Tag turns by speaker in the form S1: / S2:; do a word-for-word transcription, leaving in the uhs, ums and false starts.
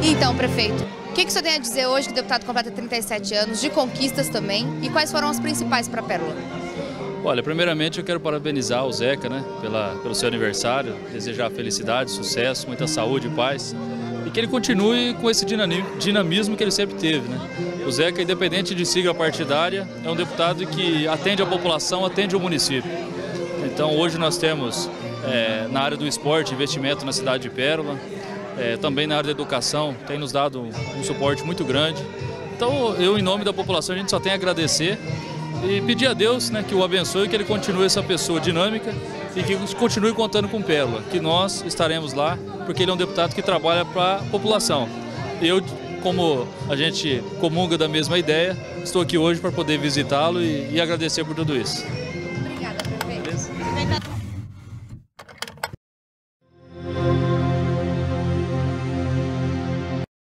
S1: Então, prefeito, o que, que o senhor tem a dizer hoje que o deputado completa trinta e sete anos, de conquistas também, e quais foram as principais para a Pérola?
S2: Olha, primeiramente eu quero parabenizar o Zeca, né, pela, pelo seu aniversário, desejar felicidade, sucesso, muita saúde e paz, e que ele continue com esse dinamismo que ele sempre teve, né? O Zeca, independente de sigla partidária, é um deputado que atende a população, atende o município. Então hoje nós temos, é, na área do esporte, investimento na cidade de Pérola, é, também na área da educação, tem nos dado um, um suporte muito grande. Então eu, em nome da população, a gente só tem a agradecer e pedir a Deus, né, que o abençoe, que ele continue essa pessoa dinâmica e que continue contando com Pérola, que nós estaremos lá, porque ele é um deputado que trabalha para a população. Eu, como a gente comunga da mesma ideia, estou aqui hoje para poder visitá-lo e, e agradecer por tudo isso.